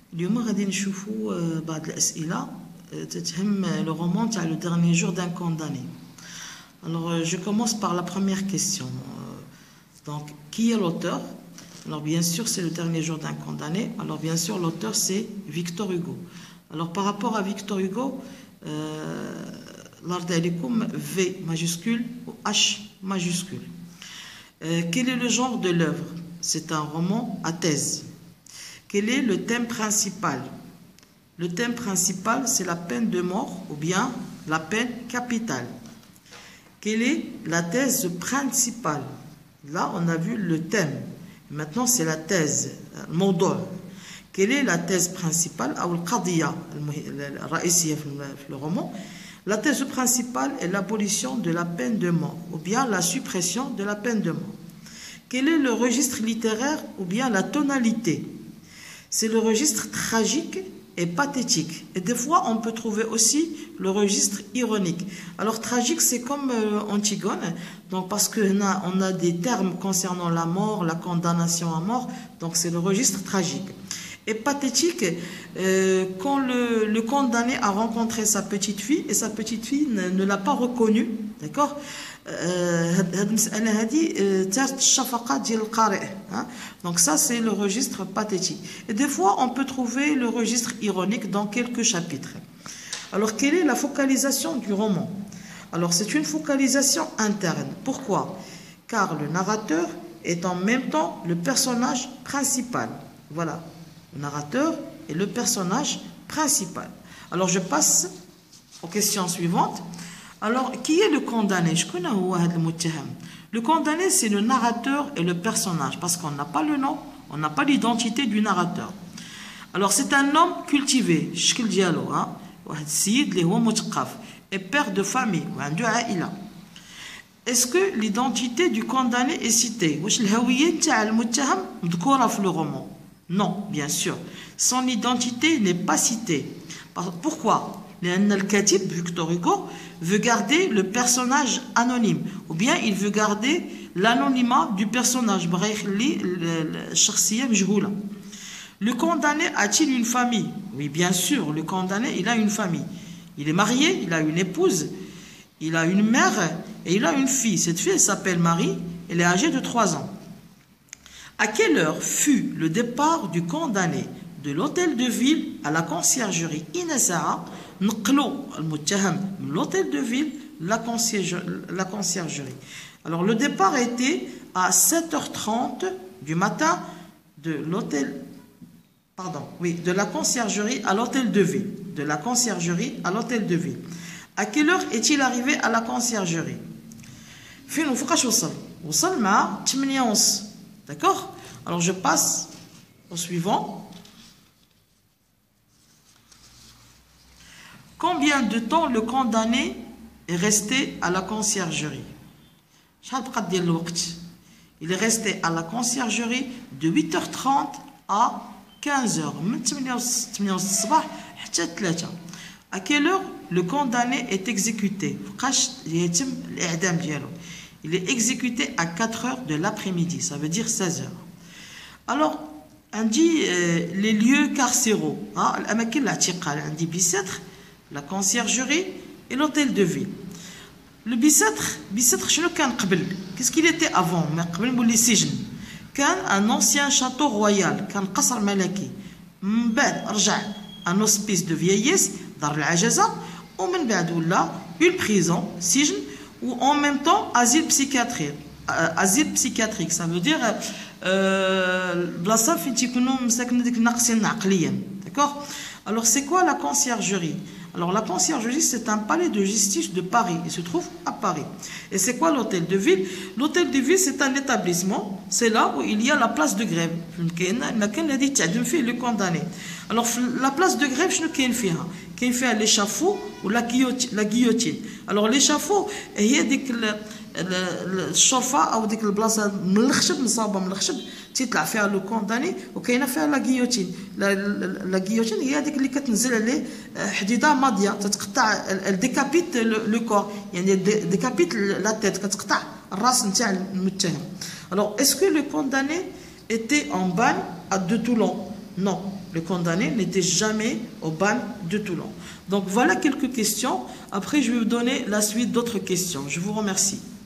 اليوم غادي نشوفوا بعض الأسئلة تتهم le roman تاع le dernier jour d'un condamné. Alors je commence par la première question. Donc qui est l'auteur? Alors bien sûr c'est le dernier jour d'un condamné. Alors bien sûr l'auteur c'est Victor Hugo. Alors par rapport à Victor Hugo, l'ordre V majuscule ou H majuscule. Quel est le genre de l'œuvre? C'est un roman à thèse. Quel est le thème principal? Le thème principal, c'est la peine de mort ou bien la peine capitale. Quelle est la thèse principale? Là, on a vu le thème. Maintenant, c'est la thèse, le mawdu'. Quelle est la thèse principale? Ou القضية الرئيسية في le roman. La thèse principale est l'abolition de la peine de mort ou bien la suppression de la peine de mort. Quel est le registre littéraire ou bien la tonalité? C'est le registre tragique et pathétique. Et des fois, on peut trouver aussi le registre ironique. Alors, tragique, c'est comme Antigone. Donc, parce qu'on a des termes concernant la mort, la condamnation à mort. Donc, c'est le registre tragique. Et pathétique, quand le condamné a rencontré sa petite fille et sa petite fille ne l'a pas reconnue. D'accord? Donc ça c'est le registre pathétique. Et des fois on peut trouver le registre ironique dans quelques chapitres. Alors quelle est la focalisation du roman? Alors c'est une focalisation interne. Pourquoi? Car le narrateur est en même temps le personnage principal. Voilà, le narrateur est le personnage principal. Alors je passe aux questions suivantes. Alors, qui est le condamné? Le condamné, c'est le narrateur et le personnage, parce qu'on n'a pas le nom, on n'a pas l'identité du narrateur. Alors, c'est un homme cultivé, et père de famille. Est-ce que l'identité du condamné est citée? Non, bien sûr. Son identité n'est pas citée. Pourquoi? Victor Hugo veut garder le personnage anonyme ou bien il veut garder l'anonymat du personnage. Le condamné a-t-il une famille? Oui, bien sûr, le condamné, il a une famille. Il est marié, il a une épouse, il a une mère et il a une fille. Cette fille, elle s'appelle Marie, elle est âgée de 3 ans. À quelle heure fut le départ du condamné de l'hôtel de ville à la conciergerie? L'hôtel de ville, la conciergerie. Alors le départ était à 7h30 du matin de l'hôtel, de la conciergerie à l'hôtel de ville. De la conciergerie à l'hôtel de ville. À quelle heure est-il arrivé à la conciergerie? D'accord? Alors je passe au suivant. Combien de temps le condamné est resté à la conciergerie? Il est resté à la conciergerie de 8h30 à 15h. À quelle heure le condamné est exécuté? Il est exécuté à 4h de l'après-midi, ça veut dire 16h. Alors, on dit les lieux carcéraux. On dit Bicêtre, la conciergerie et l'hôtel de ville. Le Bicêtre, qu'est-ce qu'il était avant? Un ancien château royal, un hospice de vieillesse, une prison, ou en même temps asile psychiatrique. Asile psychiatrique, ça veut dire d'accord? Alors c'est quoi la conciergerie? Alors la conciergerie, c'est un palais de justice de Paris. Il se trouve à Paris. Et c'est quoi l'hôtel de ville? L'hôtel de ville, c'est un établissement. C'est là où il y a la place de grève. Le condamné. Alors la place de grève, il fait l'échafaud ou la guillotine. Alors l'échafaud, il y a الشرفه او ديك البلاصه من الخشب مصابه من الخشب تيطلع فيها لو كونداني وكاينه فيها لا غيوتين. لا غيوتين هي هذيك اللي كتنزل عليه حديده ماضيه تتقطع ديكابيت لو كور يعني ديكابيت لا تيت كتقطع الراس نتاع المتهم. Alors est-ce que le condamné était en bagne de Toulon? Non, Le condamné n'était jamais au ban de Toulon. Donc voilà quelques questions. Après, je vais vous donner la suite d'autres questions. Je vous remercie.